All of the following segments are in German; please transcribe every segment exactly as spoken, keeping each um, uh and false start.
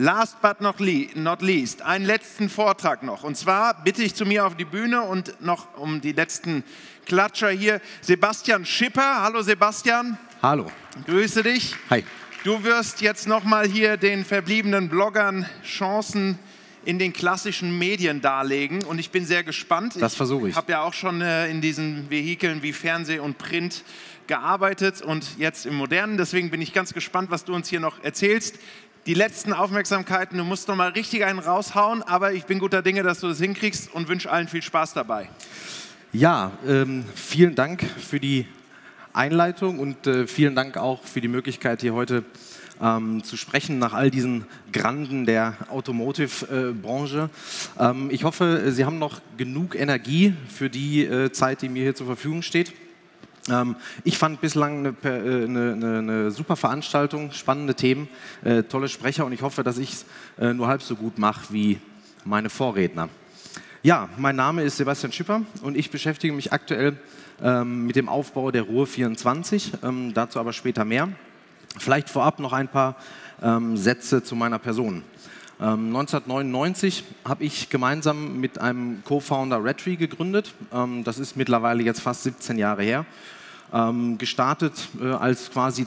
last but not least, einen letzten Vortrag noch. Und zwar bitte ich zu mir auf die Bühne und noch um die letzten Klatscher hier, Sebastian Schipper. Hallo Sebastian. Hallo. Grüße dich. Hi. Du wirst jetzt nochmal hier den verbliebenen Bloggern Chancen in den klassischen Medien darlegen und ich bin sehr gespannt. Das versuche ich. Ich habe ja auch schon äh, in diesen Vehikeln wie Fernseh und Print gearbeitet und jetzt im Modernen. Deswegen bin ich ganz gespannt, was du uns hier noch erzählst. Die letzten Aufmerksamkeiten, du musst noch mal richtig einen raushauen, aber ich bin guter Dinge, dass du das hinkriegst und wünsche allen viel Spaß dabei. Ja, ähm, vielen Dank für die Einleitung und äh, vielen Dank auch für die Möglichkeit, hier heute ähm, zu sprechen, nach all diesen Granden der Automotive-Branche. Äh, ähm, ich hoffe, Sie haben noch genug Energie für die äh, Zeit, die mir hier zur Verfügung steht. Ähm, ich fand bislang eine, eine, eine, eine super Veranstaltung, spannende Themen, äh, tolle Sprecher und ich hoffe, dass ich es äh, nur halb so gut mache wie meine Vorredner. Ja, mein Name ist Sebastian Schipper und ich beschäftige mich aktuell ähm, mit dem Aufbau der Ruhr vierundzwanzig, ähm, dazu aber später mehr. Vielleicht vorab noch ein paar ähm, Sätze zu meiner Person. Ähm, neunzehnhundertneunundneunzig habe ich gemeinsam mit einem Co-Founder Redtree gegründet. Ähm, das ist mittlerweile jetzt fast siebzehn Jahre her. Ähm, gestartet äh, als quasi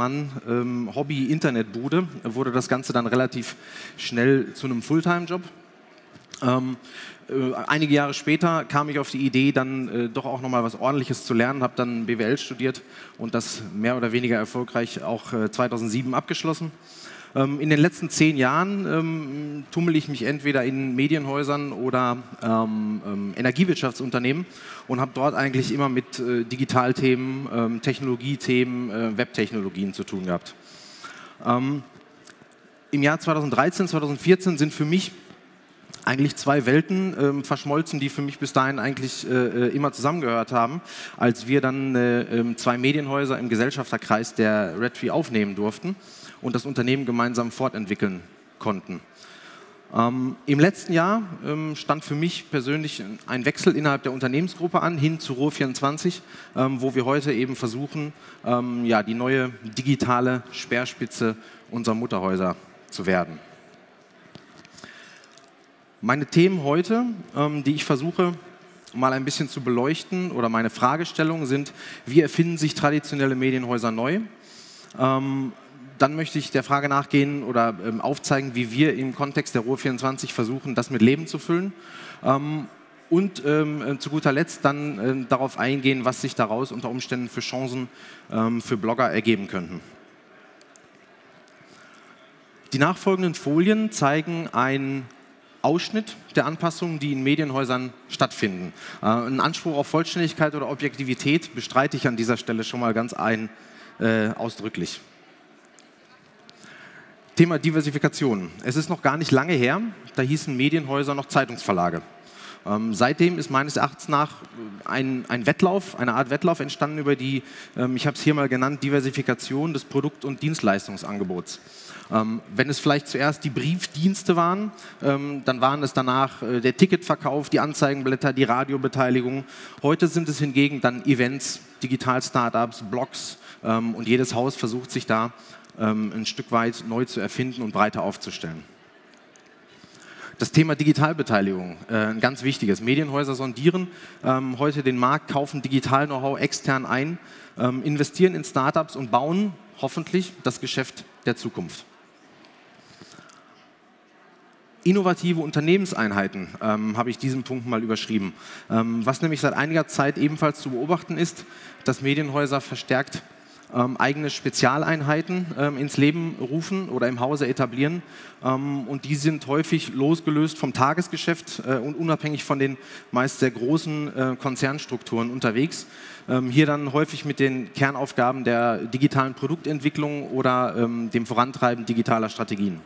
Zwei-Mann-Hobby-Internetbude, ähm, wurde das Ganze dann relativ schnell zu einem Fulltime-Job. Ähm, äh, einige Jahre später kam ich auf die Idee, dann äh, doch auch nochmal was Ordentliches zu lernen, habe dann B W L studiert und das mehr oder weniger erfolgreich auch äh, zweitausendsieben abgeschlossen. Ähm, in den letzten zehn Jahren ähm, tummel ich mich entweder in Medienhäusern oder ähm, ähm, Energiewirtschaftsunternehmen und habe dort eigentlich immer mit äh, Digitalthemen, ähm, Technologiethemen, äh, Webtechnologien zu tun gehabt. Ähm, Im Jahr zweitausenddreizehn, zweitausendvierzehn sind für mich eigentlich zwei Welten ähm, verschmolzen, die für mich bis dahin eigentlich äh, immer zusammengehört haben, als wir dann äh, zwei Medienhäuser im Gesellschafterkreis der Redtree aufnehmen durften und das Unternehmen gemeinsam fortentwickeln konnten. Ähm, Im letzten Jahr ähm, stand für mich persönlich ein Wechsel innerhalb der Unternehmensgruppe an, hin zu Ruhr vierundzwanzig, ähm, wo wir heute eben versuchen, ähm, ja, die neue digitale Speerspitze unserer Mutterhäuser zu werden. Meine Themen heute, ähm, die ich versuche mal ein bisschen zu beleuchten, oder meine Fragestellungen sind: Wie erfinden sich traditionelle Medienhäuser neu? Ähm, dann möchte ich der Frage nachgehen oder ähm, aufzeigen, wie wir im Kontext der Ruhr vierundzwanzig versuchen, das mit Leben zu füllen. Ähm, und ähm, zu guter Letzt dann ähm, darauf eingehen, was sich daraus unter Umständen für Chancen ähm, für Blogger ergeben könnten. Die nachfolgenden Folien zeigen ein Ausschnitt der Anpassungen, die in Medienhäusern stattfinden. Äh, einen Anspruch auf Vollständigkeit oder Objektivität bestreite ich an dieser Stelle schon mal ganz ein, äh, ausdrücklich. Thema Diversifikation. Es ist noch gar nicht lange her, da hießen Medienhäuser noch Zeitungsverlage. Ähm, seitdem ist meines Erachtens nach ein, ein Wettlauf, eine Art Wettlauf entstanden über die, ähm, ich habe es hier mal genannt, Diversifikation des Produkt- und Dienstleistungsangebots. Ähm, wenn es vielleicht zuerst die Briefdienste waren, ähm, dann waren es danach äh, der Ticketverkauf, die Anzeigenblätter, die Radiobeteiligung. Heute sind es hingegen dann Events, Digital-Startups, Blogs ähm, und jedes Haus versucht sich da ähm, ein Stück weit neu zu erfinden und breiter aufzustellen. Das Thema Digitalbeteiligung, äh, ein ganz wichtiges. Medienhäuser sondieren ähm, heute den Markt, kaufen Digital-Know-how extern ein, ähm, investieren in Startups und bauen hoffentlich das Geschäft der Zukunft. Innovative Unternehmenseinheiten ähm, habe ich diesen Punkt mal überschrieben. Ähm, was nämlich seit einiger Zeit ebenfalls zu beobachten ist, dass Medienhäuser verstärkt ähm, eigene Spezialeinheiten ähm, ins Leben rufen oder im Hause etablieren. Ähm, und die sind häufig losgelöst vom Tagesgeschäft äh, und unabhängig von den meist sehr großen äh, Konzernstrukturen unterwegs. Ähm, hier dann häufig mit den Kernaufgaben der digitalen Produktentwicklung oder ähm, dem Vorantreiben digitaler Strategien.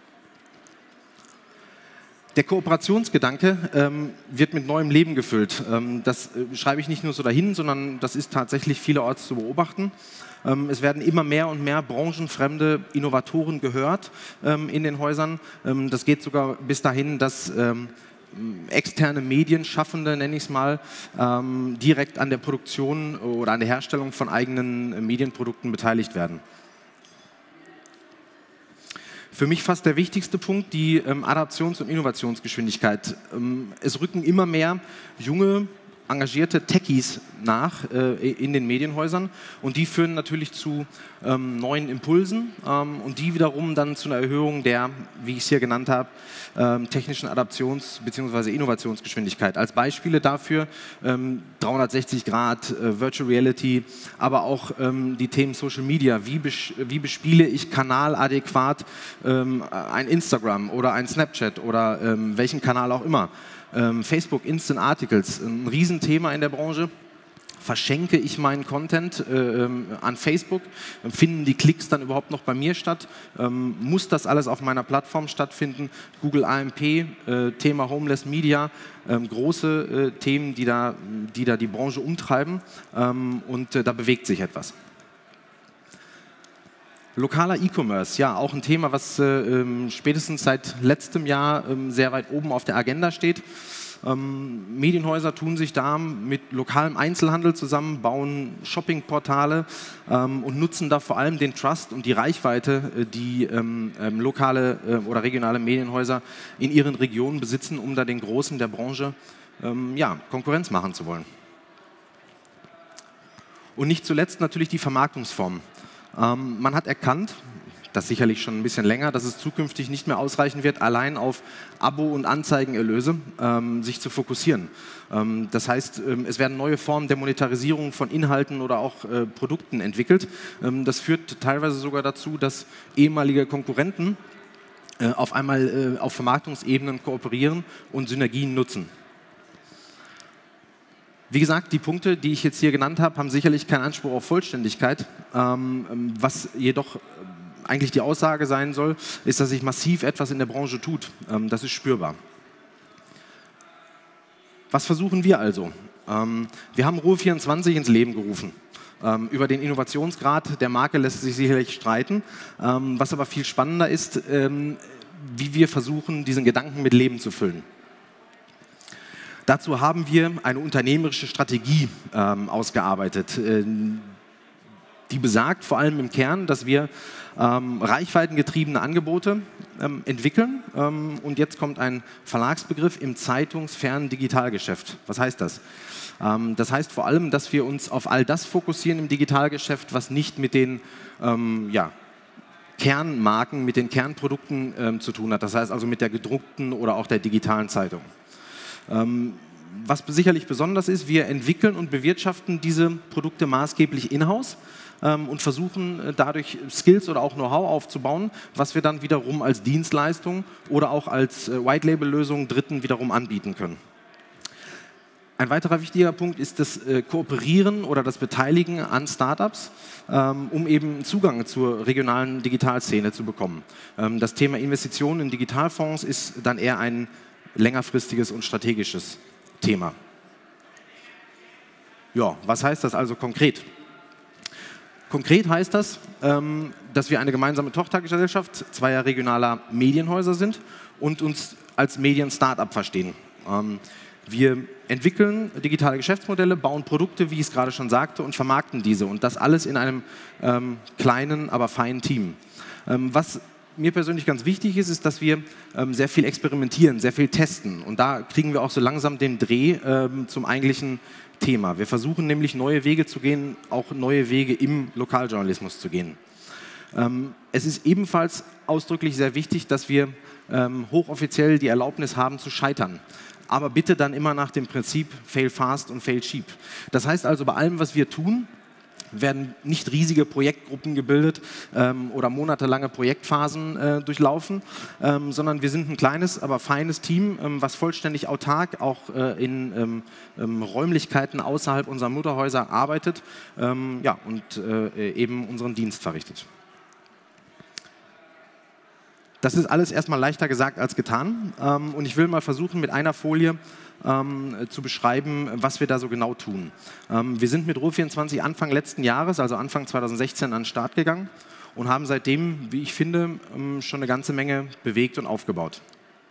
Der Kooperationsgedanke ähm, wird mit neuem Leben gefüllt. Ähm, das äh, schreibe ich nicht nur so dahin, sondern das ist tatsächlich vielerorts zu beobachten. Ähm, es werden immer mehr und mehr branchenfremde Innovatoren gehört ähm, in den Häusern. Ähm, das geht sogar bis dahin, dass ähm, externe Medienschaffende, nenne ich es mal, ähm, direkt an der Produktion oder an der Herstellung von eigenen äh, Medienprodukten beteiligt werden. Für mich fast der wichtigste Punkt, die ähm, Adaptions- und Innovationsgeschwindigkeit. Ähm, es rücken immer mehr junge, engagierte Techies nach äh, in den Medienhäusern und die führen natürlich zu ähm, neuen Impulsen ähm, und die wiederum dann zu einer Erhöhung der, wie ich es hier genannt habe, ähm, technischen Adaptions- bzw. Innovationsgeschwindigkeit. Als Beispiele dafür ähm, dreihundertsechzig Grad, äh, Virtual Reality, aber auch ähm, die Themen Social Media. Wie, bes wie bespiele ich kanaladäquat ähm, ein Instagram oder ein Snapchat oder ähm, welchen Kanal auch immer. Ähm, Facebook, Instant Articles, ein Riesenthema in der Branche. Verschenke ich meinen Content äh, an Facebook? Finden die Klicks dann überhaupt noch bei mir statt? Ähm, muss das alles auf meiner Plattform stattfinden? Google A M P, äh, Thema Homeless Media, ähm, große äh, Themen, die da, die da die Branche umtreiben ähm, und äh, da bewegt sich etwas. Lokaler E-Commerce, ja, auch ein Thema, was äh, spätestens seit letztem Jahr äh, sehr weit oben auf der Agenda steht. Ähm, Medienhäuser tun sich da mit lokalem Einzelhandel zusammen, bauen Shoppingportale ähm, und nutzen da vor allem den Trust und die Reichweite, äh, die ähm, ähm, lokale äh, oder regionale Medienhäuser in ihren Regionen besitzen, um da den Großen der Branche ähm, ja, Konkurrenz machen zu wollen. Und nicht zuletzt natürlich die Vermarktungsformen. Ähm, man hat erkannt, das sicherlich schon ein bisschen länger, dass es zukünftig nicht mehr ausreichen wird, allein auf Abo- und Anzeigenerlöse ähm, sich zu fokussieren. Ähm, das heißt, ähm, es werden neue Formen der Monetarisierung von Inhalten oder auch äh, Produkten entwickelt. Ähm, das führt teilweise sogar dazu, dass ehemalige Konkurrenten äh, auf einmal äh, auf Vermarktungsebenen kooperieren und Synergien nutzen. Wie gesagt, die Punkte, die ich jetzt hier genannt habe, haben sicherlich keinen Anspruch auf Vollständigkeit. Ähm, was jedoch eigentlich die Aussage sein soll, ist, dass sich massiv etwas in der Branche tut. Ähm, das ist spürbar. Was versuchen wir also? Ähm, wir haben Ruhe vierundzwanzig ins Leben gerufen. Ähm, über den Innovationsgrad der Marke lässt sich sicherlich streiten. Ähm, was aber viel spannender ist, ähm, wie wir versuchen, diesen Gedanken mit Leben zu füllen. Dazu haben wir eine unternehmerische Strategie ähm, ausgearbeitet, äh, die besagt vor allem im Kern, dass wir ähm, reichweitengetriebene Angebote ähm, entwickeln. Ähm, und jetzt kommt ein Verlagsbegriff im zeitungsfernen Digitalgeschäft. Was heißt das? Ähm, das heißt vor allem, dass wir uns auf all das fokussieren im Digitalgeschäft, was nicht mit den ähm, ja, Kernmarken, mit den Kernprodukten ähm, zu tun hat. Das heißt also mit der gedruckten oder auch der digitalen Zeitung. Ähm, was sicherlich besonders ist, wir entwickeln und bewirtschaften diese Produkte maßgeblich in-house ähm, und versuchen äh, dadurch Skills oder auch Know-how aufzubauen, was wir dann wiederum als Dienstleistung oder auch als äh, White-Label-Lösung Dritten wiederum anbieten können. Ein weiterer wichtiger Punkt ist das äh, Kooperieren oder das Beteiligen an Startups, ähm, um eben Zugang zur regionalen Digitalszene zu bekommen. Ähm, das Thema Investitionen in Digitalfonds ist dann eher ein längerfristiges und strategisches Thema. Ja, was heißt das also konkret? Konkret heißt das, ähm, dass wir eine gemeinsame Tochtergesellschaft zweier regionaler Medienhäuser sind und uns als Medien-Startup verstehen. Ähm, wir entwickeln digitale Geschäftsmodelle, bauen Produkte, wie ich es gerade schon sagte, und vermarkten diese. Und das alles in einem ähm, kleinen, aber feinen Team. Ähm, was mir persönlich ganz wichtig ist, ist, dass wir ähm, sehr viel experimentieren, sehr viel testen. Und da kriegen wir auch so langsam den Dreh ähm, zum eigentlichen Thema. Wir versuchen nämlich neue Wege zu gehen, auch neue Wege im Lokaljournalismus zu gehen. Ähm, es ist ebenfalls ausdrücklich sehr wichtig, dass wir ähm, hochoffiziell die Erlaubnis haben zu scheitern. Aber bitte dann immer nach dem Prinzip fail fast und fail cheap. Das heißt also, bei allem, was wir tun, werden nicht riesige Projektgruppen gebildet ähm, oder monatelange Projektphasen äh, durchlaufen, ähm, sondern wir sind ein kleines, aber feines Team, ähm, was vollständig autark auch äh, in ähm, ähm, Räumlichkeiten außerhalb unserer Mutterhäuser arbeitet ähm, ja, und äh, eben unseren Dienst verrichtet. Das ist alles erstmal leichter gesagt als getan ähm, und ich will mal versuchen, mit einer Folie ähm, zu beschreiben, was wir da so genau tun. Ähm, wir sind mit Ruhe vierundzwanzig Anfang letzten Jahres, also Anfang zweitausendsechzehn, an den Start gegangen und haben seitdem, wie ich finde, ähm, schon eine ganze Menge bewegt und aufgebaut.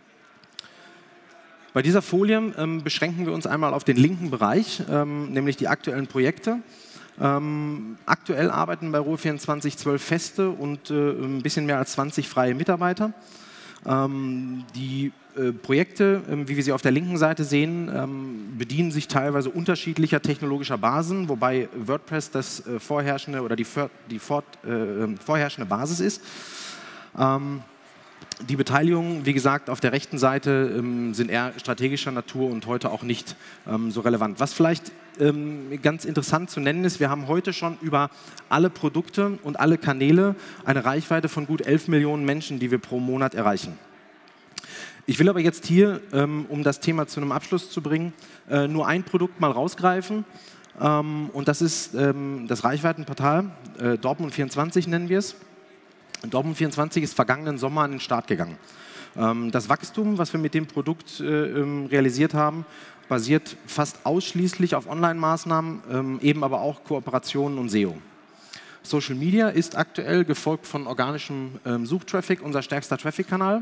Bei dieser Folie ähm, beschränken wir uns einmal auf den linken Bereich, ähm, nämlich die aktuellen Projekte. Ähm, aktuell arbeiten bei Ruhe vierundzwanzig zwölf feste und äh, ein bisschen mehr als zwanzig freie Mitarbeiter. Ähm, die äh, Projekte, äh, wie wir sie auf der linken Seite sehen, ähm, bedienen sich teilweise unterschiedlicher technologischer Basen, wobei WordPress das äh, vorherrschende oder die, die fort, äh, vorherrschende Basis ist. Ähm, Die Beteiligungen, wie gesagt, auf der rechten Seite ähm, sind eher strategischer Natur und heute auch nicht ähm, so relevant. Was vielleicht ähm, ganz interessant zu nennen ist, wir haben heute schon über alle Produkte und alle Kanäle eine Reichweite von gut elf Millionen Menschen, die wir pro Monat erreichen. Ich will aber jetzt hier, ähm, um das Thema zu einem Abschluss zu bringen, äh, nur ein Produkt mal rausgreifen. Ähm, und das ist ähm, das Reichweitenportal, äh, Dortmund vierundzwanzig nennen wir es. Dortmund vierundzwanzig ist vergangenen Sommer an den Start gegangen. Das Wachstum, was wir mit dem Produkt realisiert haben, basiert fast ausschließlich auf Online-Maßnahmen, eben aber auch Kooperationen und S E O. Social Media ist aktuell gefolgt von organischem Suchtraffic unser stärkster Traffic-Kanal.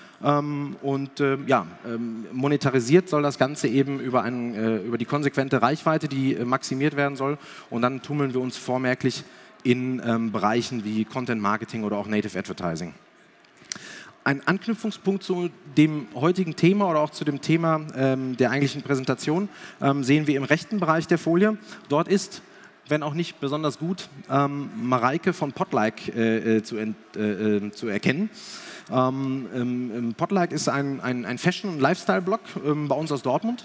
Und ja, monetarisiert soll das Ganze eben über, einen, über die konsequente Reichweite, die maximiert werden soll. Und dann tummeln wir uns vormerklich in ähm, Bereichen wie Content Marketing oder auch Native Advertising. Ein Anknüpfungspunkt zu dem heutigen Thema oder auch zu dem Thema ähm, der eigentlichen Präsentation ähm, sehen wir im rechten Bereich der Folie. Dort ist, wenn auch nicht besonders gut, ähm, Mareike von Podlike äh, zu, ent, äh, zu erkennen. Ähm, ähm, Podlike ist ein, ein, ein Fashion- und Lifestyle-Blog ähm, bei uns aus Dortmund.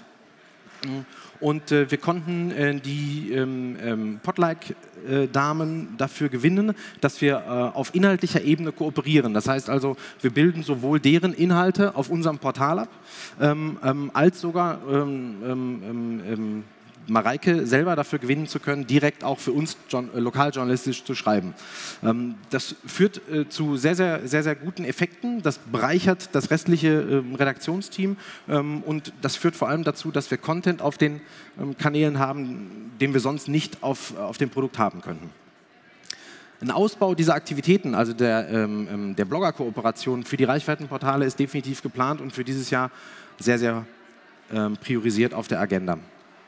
Und äh, wir konnten äh, die ähm, ähm, Podlike-Damen äh, dafür gewinnen, dass wir äh, auf inhaltlicher Ebene kooperieren. Das heißt also, wir bilden sowohl deren Inhalte auf unserem Portal ab, ähm, ähm, als sogar ähm, ähm, ähm, Mareike selber dafür gewinnen zu können, direkt auch für uns äh, lokaljournalistisch zu schreiben. Ähm, das führt äh, zu sehr, sehr, sehr, sehr guten Effekten. Das bereichert das restliche äh, Redaktionsteam ähm, und das führt vor allem dazu, dass wir Content auf den ähm, Kanälen haben, den wir sonst nicht auf, auf dem Produkt haben könnten. Ein Ausbau dieser Aktivitäten, also der, ähm, der Blogger-Kooperation für die Reichweitenportale ist definitiv geplant und für dieses Jahr sehr, sehr ähm, priorisiert auf der Agenda.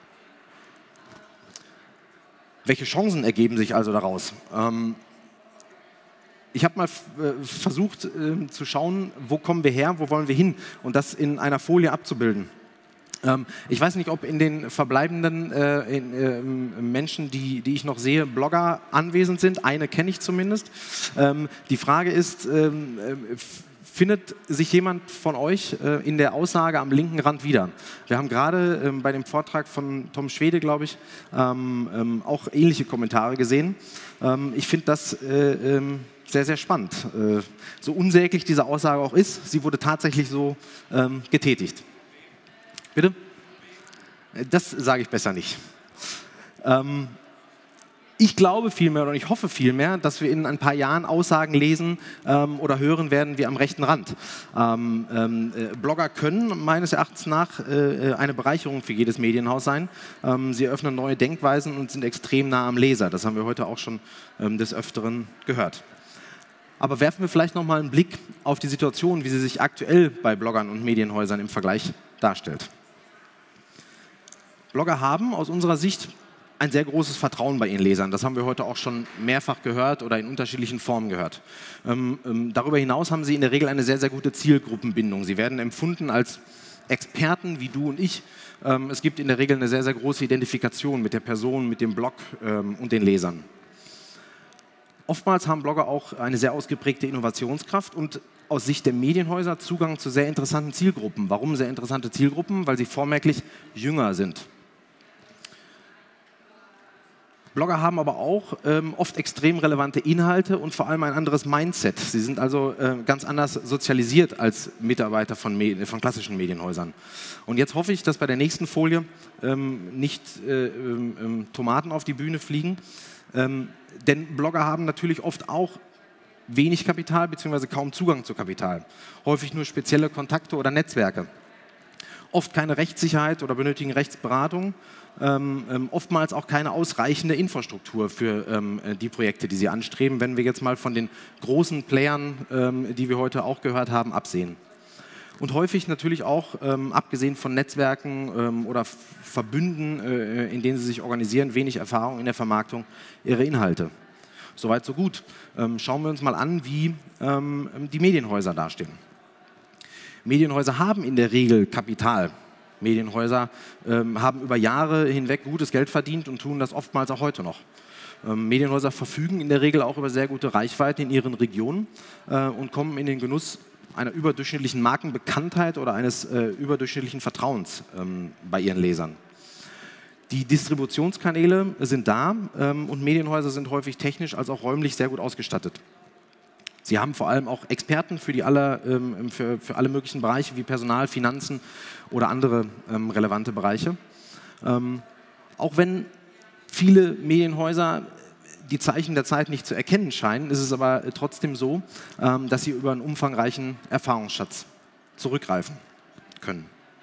Welche Chancen ergeben sich also daraus? Ähm, ich habe mal äh, versucht äh, zu schauen, wo kommen wir her, wo wollen wir hin und das in einer Folie abzubilden. Ähm, ich weiß nicht, ob in den verbleibenden äh, in, äh, Menschen, die, die ich noch sehe, Blogger anwesend sind. Eine kenne ich zumindest. Ähm, die Frage ist, ähm, äh, findet sich jemand von euch äh, in der Aussage am linken Rand wieder? Wir haben gerade ähm, bei dem Vortrag von Tom Schwede, glaube ich, ähm, ähm, auch ähnliche Kommentare gesehen. Ähm, ich finde das äh, ähm, sehr, sehr spannend. Äh, so unsäglich diese Aussage auch ist, sie wurde tatsächlich so ähm, getätigt. Bitte? Das sage ich besser nicht. Ähm, Ich glaube vielmehr oder ich hoffe vielmehr, dass wir in ein paar Jahren Aussagen lesen ähm, oder hören werden wie am rechten Rand. Ähm, ähm, äh, Blogger können meines Erachtens nach äh, eine Bereicherung für jedes Medienhaus sein. Ähm, sie eröffnen neue Denkweisen und sind extrem nah am Leser. Das haben wir heute auch schon ähm, des Öfteren gehört. Aber werfen wir vielleicht noch mal einen Blick auf die Situation, wie sie sich aktuell bei Bloggern und Medienhäusern im Vergleich darstellt. Blogger haben aus unserer Sicht ein sehr großes Vertrauen bei ihren Lesern. Das haben wir heute auch schon mehrfach gehört oder in unterschiedlichen Formen gehört. Ähm, ähm, darüber hinaus haben sie in der Regel eine sehr, sehr gute Zielgruppenbindung. Sie werden empfunden als Experten wie du und ich. Ähm, es gibt in der Regel eine sehr, sehr große Identifikation mit der Person, mit dem Blog ähm, und den Lesern. Oftmals haben Blogger auch eine sehr ausgeprägte Innovationskraft und aus Sicht der Medienhäuser Zugang zu sehr interessanten Zielgruppen. Warum sehr interessante Zielgruppen? Weil sie vormerklich jünger sind. Blogger haben aber auch ähm, oft extrem relevante Inhalte und vor allem ein anderes Mindset. Sie sind also äh, ganz anders sozialisiert als Mitarbeiter von, Med- von klassischen Medienhäusern. Und jetzt hoffe ich, dass bei der nächsten Folie ähm, nicht äh, ähm, Tomaten auf die Bühne fliegen. Ähm, denn Blogger haben natürlich oft auch wenig Kapital bzw. kaum Zugang zu Kapital. Häufig nur spezielle Kontakte oder Netzwerke. Oft keine Rechtssicherheit oder benötigen Rechtsberatung. Ähm, ähm, oftmals auch keine ausreichende Infrastruktur für ähm, die Projekte, die sie anstreben, wenn wir jetzt mal von den großen Playern, ähm, die wir heute auch gehört haben, absehen. und häufig natürlich auch, ähm, abgesehen von Netzwerken ähm, oder Verbünden, äh, in denen sie sich organisieren, wenig Erfahrung in der Vermarktung ihrer Inhalte. Soweit, so gut. Ähm, schauen wir uns mal an, wie ähm, die Medienhäuser dastehen. Medienhäuser haben in der Regel Kapital. Medienhäuser ähm, haben über Jahre hinweg gutes Geld verdient und tun das oftmals auch heute noch. Ähm, Medienhäuser verfügen in der Regel auch über sehr gute Reichweite in ihren Regionen äh, und kommen in den Genuss einer überdurchschnittlichen Markenbekanntheit oder eines äh, überdurchschnittlichen Vertrauens ähm, bei ihren Lesern. Die Distributionskanäle sind da ähm, und Medienhäuser sind häufig technisch als auch räumlich sehr gut ausgestattet. Sie haben vor allem auch Experten für, die alle, ähm, für, für alle möglichen Bereiche wie Personal, Finanzen oder andere ähm, relevante Bereiche. Ähm, auch wenn viele Medienhäuser die Zeichen der Zeit nicht zu erkennen scheinen, ist es aber trotzdem so, ähm, dass sie über einen umfangreichen Erfahrungsschatz zurückgreifen können.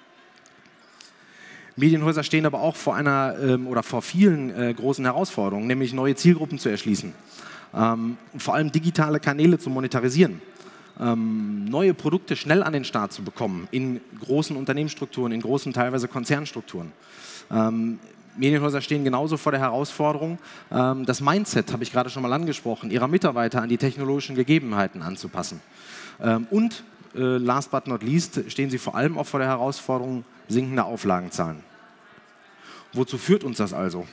Medienhäuser stehen aber auch vor einer ähm, oder vor vielen äh, großen Herausforderungen, nämlich neue Zielgruppen zu erschließen, ähm, vor allem digitale Kanäle zu monetarisieren, ähm, neue Produkte schnell an den Start zu bekommen in großen Unternehmensstrukturen, in großen teilweise Konzernstrukturen. Ähm, Medienhäuser stehen genauso vor der Herausforderung, ähm, das Mindset, habe ich gerade schon mal angesprochen, ihrer Mitarbeiter an die technologischen Gegebenheiten anzupassen. Ähm, und äh, last but not least stehen sie vor allem auch vor der Herausforderung sinkender Auflagenzahlen. Wozu führt uns das also?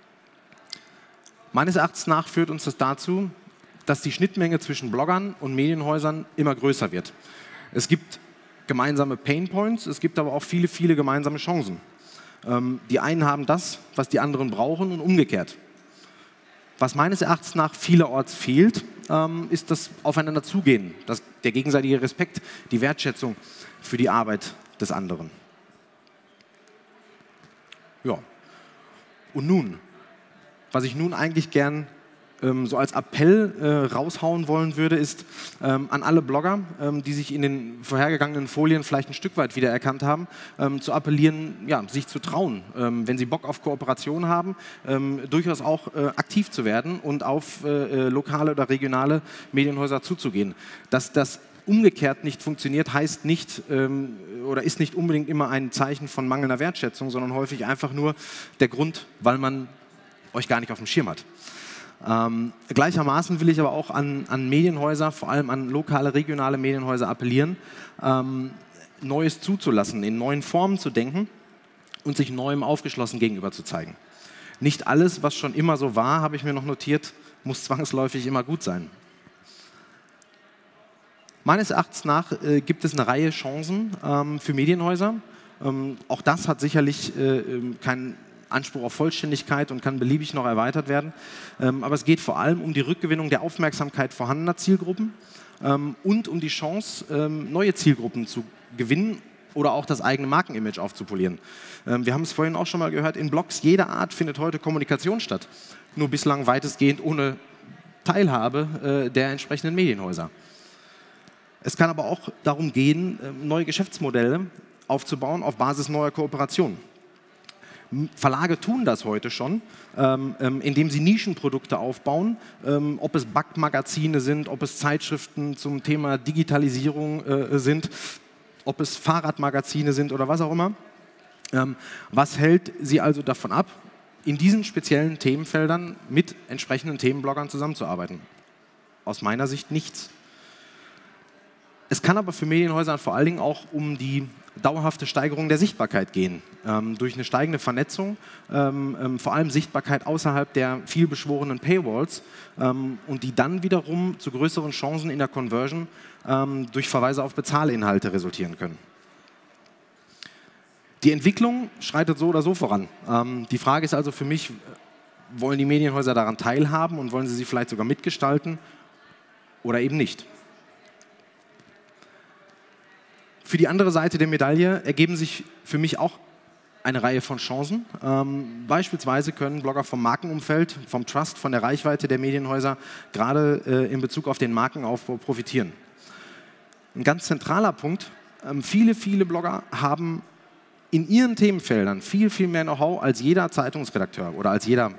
Meines Erachtens nach führt uns das dazu, dass die Schnittmenge zwischen Bloggern und Medienhäusern immer größer wird. Es gibt gemeinsame Painpoints, es gibt aber auch viele, viele gemeinsame Chancen. Ähm, die einen haben das, was die anderen brauchen und umgekehrt. Was meines Erachtens nach vielerorts fehlt, ähm, ist das Aufeinanderzugehen, das, der gegenseitige Respekt, die Wertschätzung für die Arbeit des anderen. Ja. Und nun, was ich nun eigentlich gern ähm, so als Appell äh, raushauen wollen würde, ist ähm, an alle Blogger, ähm, die sich in den vorhergegangenen Folien vielleicht ein Stück weit wiedererkannt haben, ähm, zu appellieren, ja, sich zu trauen, ähm, wenn sie Bock auf Kooperation haben, ähm, durchaus auch äh, aktiv zu werden und auf äh, lokale oder regionale Medienhäuser zuzugehen. Dass das umgekehrt nicht funktioniert, heißt nicht ähm, oder ist nicht unbedingt immer ein Zeichen von mangelnder Wertschätzung, sondern häufig einfach nur der Grund, weil man euch gar nicht auf dem Schirm hat. Ähm, gleichermaßen will ich aber auch an, an Medienhäuser, vor allem an lokale, regionale Medienhäuser appellieren, ähm, Neues zuzulassen, in neuen Formen zu denken und sich Neuem aufgeschlossen gegenüber zu zeigen. Nicht alles, was schon immer so war, habe ich mir noch notiert, muss zwangsläufig immer gut sein. Meines Erachtens nach äh, gibt es eine Reihe Chancen ähm, für Medienhäuser. Ähm, auch das hat sicherlich äh, keinen Anspruch auf Vollständigkeit und kann beliebig noch erweitert werden. Ähm, aber es geht vor allem um die Rückgewinnung der Aufmerksamkeit vorhandener Zielgruppen ähm, und um die Chance, ähm, neue Zielgruppen zu gewinnen oder auch das eigene Markenimage aufzupolieren. Ähm, wir haben es vorhin auch schon mal gehört, in Blogs jeder Art findet heute Kommunikation statt. Nur bislang weitestgehend ohne Teilhabe äh, der entsprechenden Medienhäuser. Es kann aber auch darum gehen, neue Geschäftsmodelle aufzubauen auf Basis neuer Kooperationen. Verlage tun das heute schon, ähm, indem sie Nischenprodukte aufbauen, ähm, ob es Backmagazine sind, ob es Zeitschriften zum Thema Digitalisierung äh, sind, ob es Fahrradmagazine sind oder was auch immer. Ähm, was hält sie also davon ab, in diesen speziellen Themenfeldern mit entsprechenden Themenbloggern zusammenzuarbeiten? Aus meiner Sicht nichts. Es kann aber für Medienhäuser vor allen Dingen auch um die dauerhafte Steigerung der Sichtbarkeit gehen. Ähm, durch eine steigende Vernetzung, ähm, ähm, vor allem Sichtbarkeit außerhalb der vielbeschworenen Paywalls ähm, und die dann wiederum zu größeren Chancen in der Conversion ähm, durch Verweise auf Bezahlinhalte resultieren können. Die Entwicklung schreitet so oder so voran. Ähm, die Frage ist also für mich, wollen die Medienhäuser daran teilhaben und wollen sie sie vielleicht sogar mitgestalten oder eben nicht? Für die andere Seite der Medaille ergeben sich für mich auch eine Reihe von Chancen. Ähm, beispielsweise können Blogger vom Markenumfeld, vom Trust, von der Reichweite der Medienhäuser gerade äh, in Bezug auf den Markenaufbau profitieren. Ein ganz zentraler Punkt, ähm, viele, viele Blogger haben in ihren Themenfeldern viel, viel mehr Know-how als jeder Zeitungsredakteur oder als jeder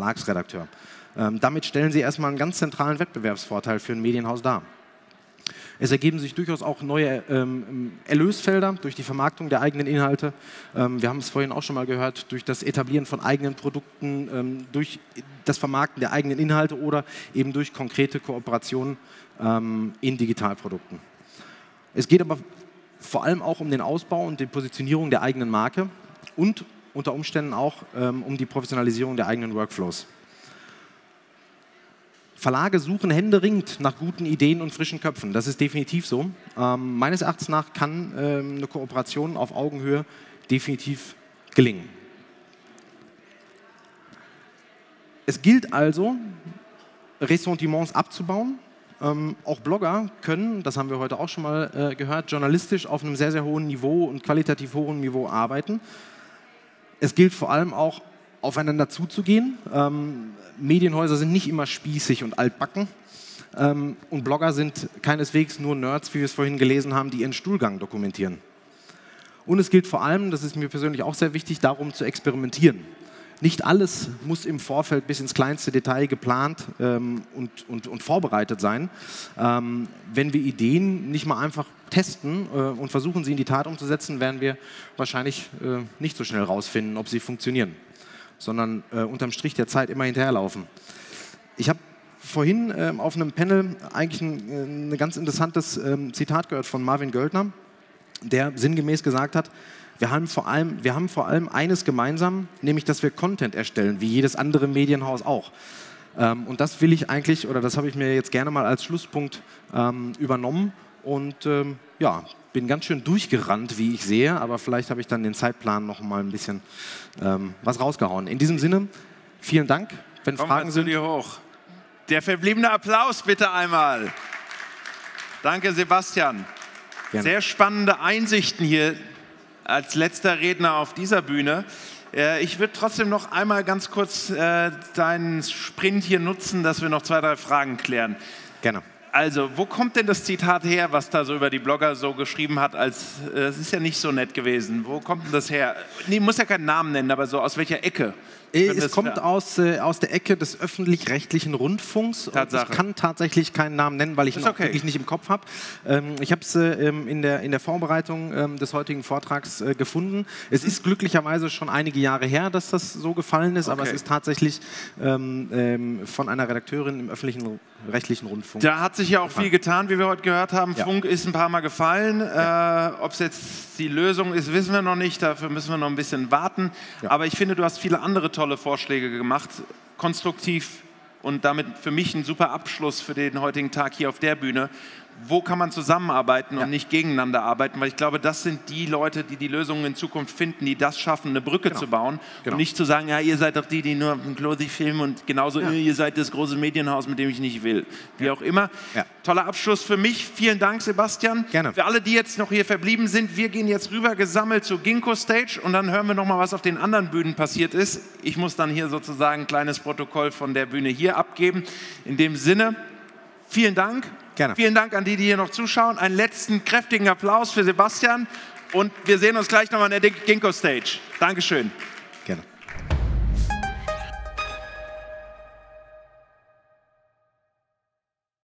Verlagsredakteur. Ähm, damit stellen sie erstmal einen ganz zentralen Wettbewerbsvorteil für ein Medienhaus dar. Es ergeben sich durchaus auch neue ähm, Erlösfelder durch die Vermarktung der eigenen Inhalte. Ähm, wir haben es vorhin auch schon mal gehört, durch das Etablieren von eigenen Produkten, ähm, durch das Vermarkten der eigenen Inhalte oder eben durch konkrete Kooperationen ähm, in Digitalprodukten. Es geht aber vor allem auch um den Ausbau und die Positionierung der eigenen Marke und unter Umständen auch ähm, um die Professionalisierung der eigenen Workflows. Verlage suchen händeringend nach guten Ideen und frischen Köpfen. Das ist definitiv so. Ähm, meines Erachtens nach kann ähm, eine Kooperation auf Augenhöhe definitiv gelingen. Es gilt also, Ressentiments abzubauen. Ähm, auch Blogger können, das haben wir heute auch schon mal äh, gehört, journalistisch auf einem sehr, sehr hohen Niveau und qualitativ hohen Niveau arbeiten. Es gilt vor allem auch, aufeinander zuzugehen. Ähm, Medienhäuser sind nicht immer spießig und altbacken. Ähm, und Blogger sind keineswegs nur Nerds, wie wir es vorhin gelesen haben, die ihren Stuhlgang dokumentieren. Und es gilt vor allem, das ist mir persönlich auch sehr wichtig, darum zu experimentieren. Nicht alles muss im Vorfeld bis ins kleinste Detail geplant ähm, und, und, und vorbereitet sein. Ähm, wenn wir Ideen nicht mal einfach testen äh, und versuchen, sie in die Tat umzusetzen, werden wir wahrscheinlich äh, nicht so schnell rausfinden, ob sie funktionieren, sondern äh, unterm Strich der Zeit immer hinterherlaufen. Ich habe vorhin äh, auf einem Panel eigentlich ein, ein ganz interessantes äh, Zitat gehört von Marvin Göldner, der sinngemäß gesagt hat, wir haben, vor allem, wir haben vor allem eines gemeinsam, nämlich dass wir Content erstellen, wie jedes andere Medienhaus auch. Ähm, und das will ich eigentlich, oder das habe ich mir jetzt gerne mal als Schlusspunkt ähm, übernommen und ähm, ja, bin ganz schön durchgerannt, wie ich sehe, aber vielleicht habe ich dann den Zeitplan noch mal ein bisschen ähm, was rausgehauen. In diesem Sinne, vielen Dank. Wenn Komm, Fragen sind... dir hoch. Der verbliebene Applaus bitte einmal. Danke, Sebastian. Gerne. Sehr spannende Einsichten hier als letzter Redner auf dieser Bühne. Äh, ich würde trotzdem noch einmal ganz kurz äh, deinen Sprint hier nutzen, dass wir noch zwei, drei Fragen klären. Gerne. Also, wo kommt denn das Zitat her, was da so über die Blogger so geschrieben hat, als, äh, das ist ja nicht so nett gewesen. Wo kommt denn das her? Nee, muss ja keinen Namen nennen, aber so aus welcher Ecke? Es kommt aus, äh, aus der Ecke des öffentlich-rechtlichen Rundfunks. Tatsache. Ich kann tatsächlich keinen Namen nennen, weil ich ihn okay. auch wirklich nicht im Kopf habe. Ähm, ich habe es äh, in, der, in der Vorbereitung ähm, des heutigen Vortrags äh, gefunden. Es ist glücklicherweise schon einige Jahre her, dass das so gefallen ist, okay. aber es ist tatsächlich ähm, ähm, von einer Redakteurin im öffentlich-rechtlichen Rundfunk. Da hat sich ja auch viel getan, wie wir heute gehört haben. Ja. Funk ist ein paar Mal gefallen. Ja. Äh, Ob es jetzt die Lösung ist, wissen wir noch nicht. Dafür müssen wir noch ein bisschen warten. Ja. Aber ich finde, du hast viele andere tolle Vorschläge gemacht, konstruktiv und damit für mich ein super Abschluss für den heutigen Tag hier auf der Bühne. Wo kann man zusammenarbeiten und ja. nicht gegeneinander arbeiten? Weil ich glaube, das sind die Leute, die die Lösungen in Zukunft finden, die das schaffen, eine Brücke genau. zu bauen genau. und nicht zu sagen, ja, ihr seid doch die, die nur auf dem Klo sich filmen und genauso, ja. ihr seid das große Medienhaus, mit dem ich nicht will. Wie ja. auch immer. Ja. Toller Abschluss für mich. Vielen Dank, Sebastian. Gerne. Für alle, die jetzt noch hier verblieben sind, wir gehen jetzt rüber gesammelt zur Ginkgo Stage und dann hören wir noch mal, was auf den anderen Bühnen passiert ist. Ich muss dann hier sozusagen ein kleines Protokoll von der Bühne hier abgeben. In dem Sinne, vielen Dank. Gerne. Vielen Dank an die, die hier noch zuschauen. Einen letzten kräftigen Applaus für Sebastian und wir sehen uns gleich nochmal in der Ginkgo Stage. Dankeschön. Gerne.